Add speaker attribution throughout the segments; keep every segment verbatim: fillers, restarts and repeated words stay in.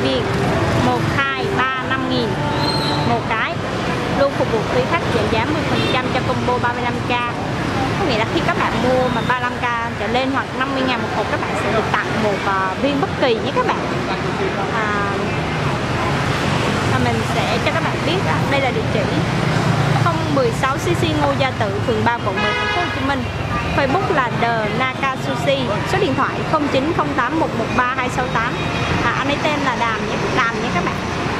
Speaker 1: viên, một, hai, ba, năm nghìn một cái. Luôn phục vụ quý khách giảm giá mười phần trăm cho combo ba mươi lăm k. Có nghĩa là khi các bạn mua mà ba mươi lăm k trở lên hoặc năm mươi ngàn một hộp, các bạn sẽ được tặng một uh, viên bất kỳ nhé các bạn. À, và mình sẽ cho các bạn biết là đây là địa chỉ không một sáu xê xê Ngô Gia Tự, phường ba, quận mười, thành phố Hồ Chí Minh. Facebook là The Naka Sushi, số điện thoại không chín không tám một một ba hai sáu tám. À, anh ấy tên là Đàm nhé, Đàm nhé các bạn.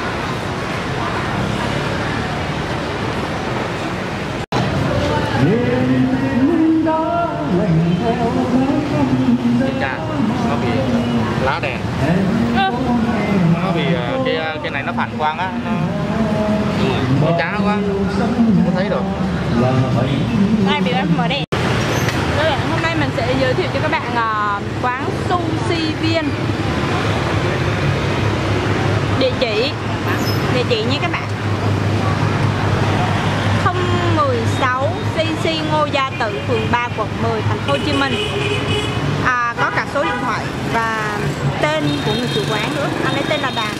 Speaker 2: Nó bị lá đèn, ừ. Nó bị cái cái này nó phản quang á, nó nó chán quá, không thấy được.
Speaker 1: Đây bị em mở đèn. Đây, hôm nay mình sẽ giới thiệu cho các bạn uh, quán Sushi Viên. Địa chỉ, địa chỉ nha các bạn. không một sáu xê xê Ngô Gia Tự, phường ba, quận mười, thành phố Hồ Chí Minh. À, có cả số điện thoại và tên của người chủ quán nữa. Anh ấy tên là Đàm.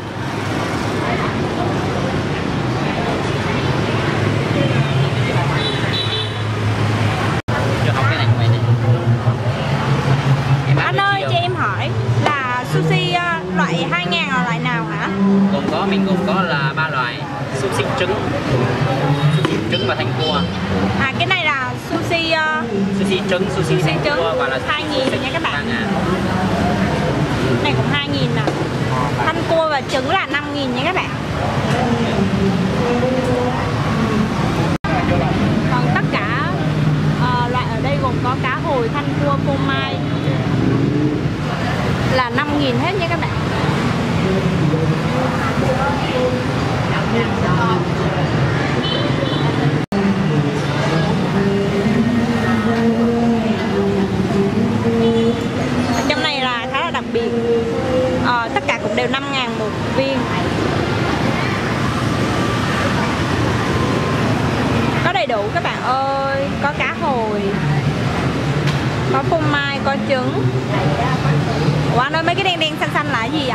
Speaker 1: Anh ơi, cho em hỏi là sushi uh, loại hai ngàn là loại nào hả?
Speaker 3: Gồm có, mình gồm có là ba loại: sushi trứng, sushi trứng và thanh cua.
Speaker 1: À, cái này là sushi uh,
Speaker 3: sushi trứng, sushi, sushi
Speaker 1: trứng
Speaker 3: cua và là
Speaker 1: hai nghìn nha các bạn. Này cũng hai nghìn nè. Thanh cua và trứng là năm nghìn nha các bạn. Còn tất cả uh, loại ở đây gồm có cá hồi, thanh cua, phô mai là năm nghìn hết nha các bạn. Ở trong này là khá là đặc biệt, à, tất cả cũng đều năm ngàn một viên. Có đầy đủ các bạn ơi, có cá hồi, có phô mai, có trứng. Ủa anh ơi, mấy cái đen đen xanh xanh là cái gì ạ?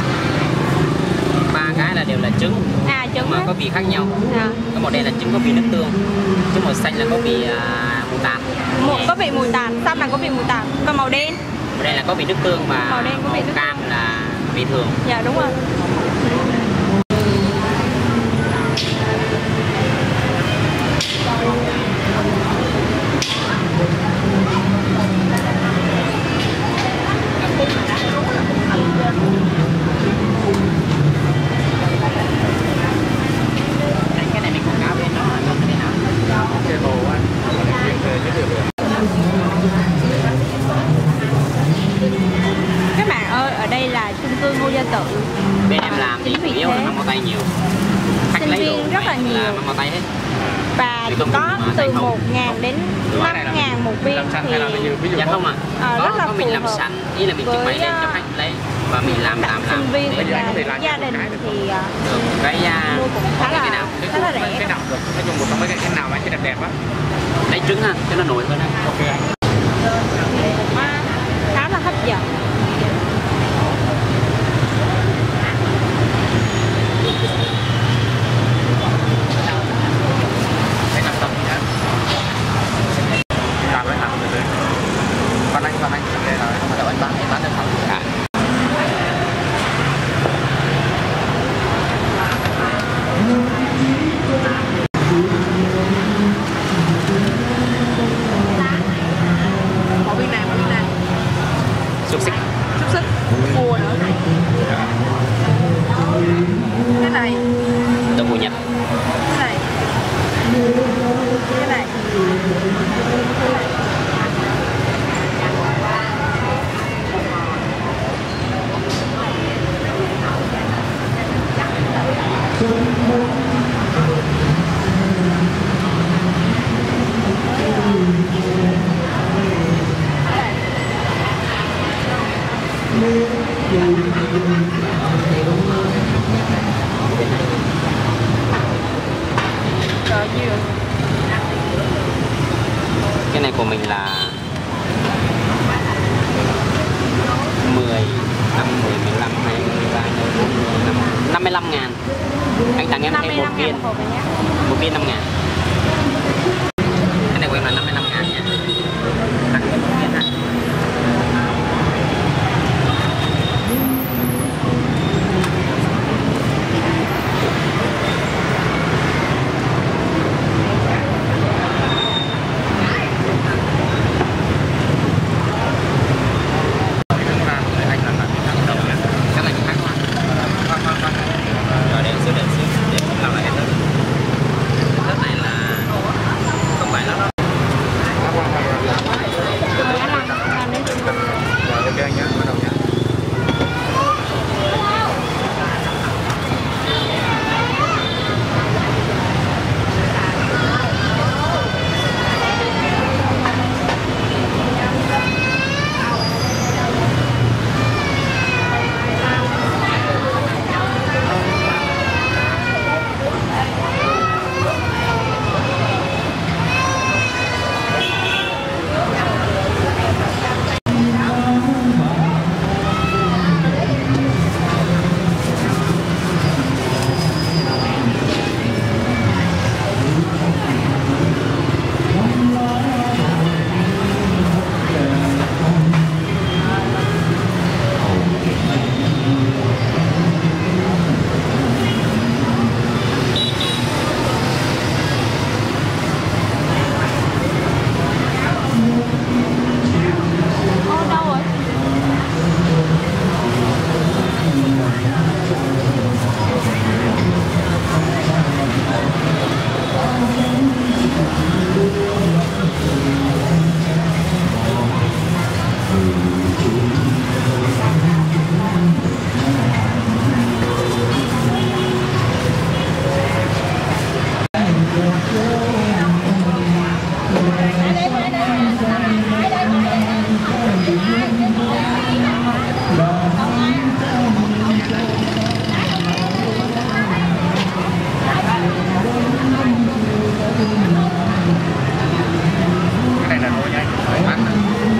Speaker 3: Ba cái là đều là trứng.
Speaker 1: À, trứng
Speaker 3: mà
Speaker 1: đấy.
Speaker 3: có vị khác nhau.
Speaker 1: À.
Speaker 3: Có màu đen là trứng có vị nước tương, trứng màu xanh là có vị uh, mù tạt.
Speaker 1: Một có vị mùi tạt, xanh là có vị mùi tạt, còn màu đen.
Speaker 3: Màu đen là có vị nước tương và
Speaker 1: màu đen có vị
Speaker 3: màu
Speaker 1: nước
Speaker 3: cam là vị thường.
Speaker 1: Dạ đúng rồi.
Speaker 3: Cái này mình quảng cáo bên nó là nó thế nào?
Speaker 2: Cái hồ anh,
Speaker 1: các bạn ơi, ở đây là chung cư Ngô Gia Tự.
Speaker 3: Bên em làm thì chủ yếu là măng màu tay nhiều. Khách
Speaker 1: sinh
Speaker 3: lấy
Speaker 1: viên
Speaker 3: đồ
Speaker 1: rất là nhiều
Speaker 3: là măng màu tay hết.
Speaker 1: Và có từ một ngàn đến năm ngàn một viên thì
Speaker 3: dạ không ạ. À.
Speaker 1: À,
Speaker 3: Có,
Speaker 1: rất là
Speaker 3: có mình làm sẵn, ý là mình trưng bày lên cho khách lấy và mình làm làm làm.
Speaker 1: Sinh viên và gia đình thì
Speaker 3: được cái uh,
Speaker 1: mua cũng khá là
Speaker 3: cái nào
Speaker 1: khá là rẻ.
Speaker 2: cái nào được, nói chung một trong mấy cái nào mà cái đẹp đẹp á.
Speaker 3: Lấy trứng ha, cho nó nổi hơn ha.
Speaker 2: Ok anh.
Speaker 1: Khá là hấp dẫn.
Speaker 2: Cái làm tâm gì đó. Làm với làm từ từ. Con anh, con anh, để rồi, bắt đầu anh bán, anh bán được không? Cả.
Speaker 1: Có viên nào, có viên nào?
Speaker 3: Xúc xích.
Speaker 1: Xúc xích, cua nữa. Cái này.
Speaker 3: Đậu hũ Nhật.
Speaker 1: Cái này. Cái này. Rồi nhiều.
Speaker 3: Cái này của mình là mười, năm, mười, mười lăm, hai mươi, ba mươi,
Speaker 2: Ok anh nhá, bắt đầu nhá. Cái này là nồi nhanh, nồi bát này.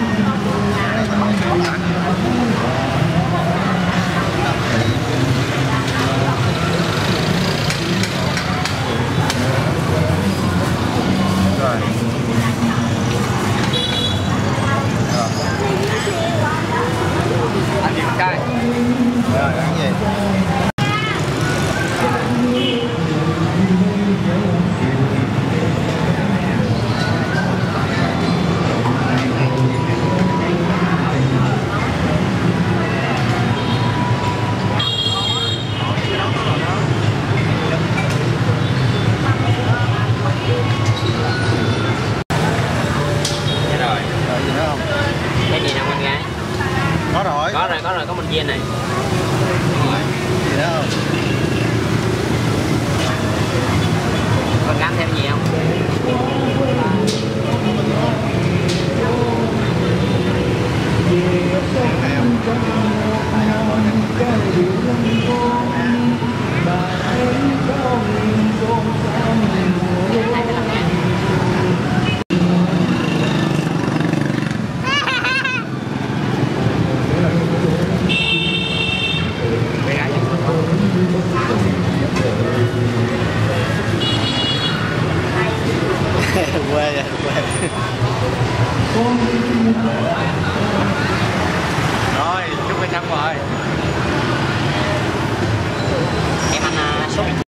Speaker 2: Rồi. Ăn gì con trai? Rồi, ăn gì?
Speaker 3: Cái gì nào con gái?
Speaker 2: Có rồi.
Speaker 3: Có rồi, có rồi, có một viên này.
Speaker 2: Gì nữa không?
Speaker 3: Con gắn thêm gì không?
Speaker 2: Quê vậy, quê. Rồi, chúc anh xong rồi.
Speaker 3: Em ăn uh, súp